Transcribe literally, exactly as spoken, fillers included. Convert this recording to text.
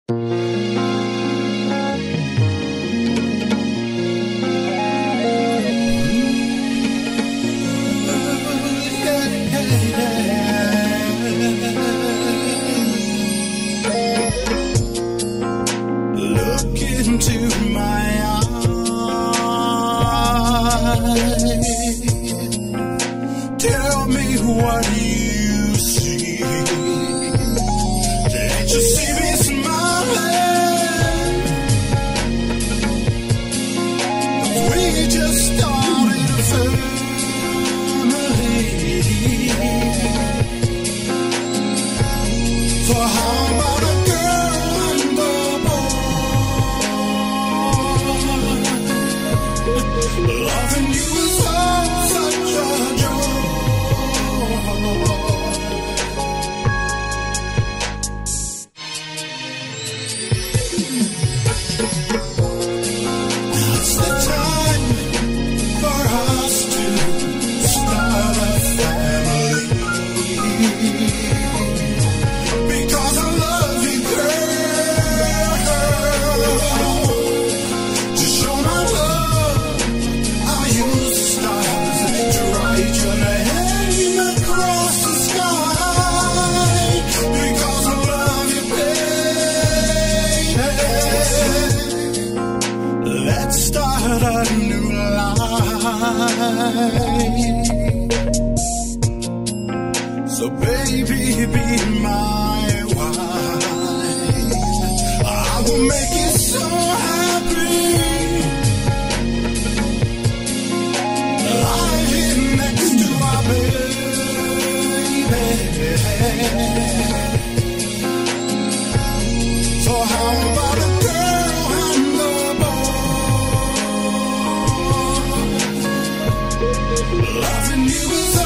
Tell me what you see. Can't you see me smiling? We just started a family. For how about a girl and a boy? Loving you is all such a joy. It's the time for us to start a family, because I love you, girl. To show my love, I use the stars to write your name across the sky, because I love you, baby. Let's start a new life. So baby, be my wife. I will make you so happy. Lying here next to our baby. So how about a girl and a boy? Loving you is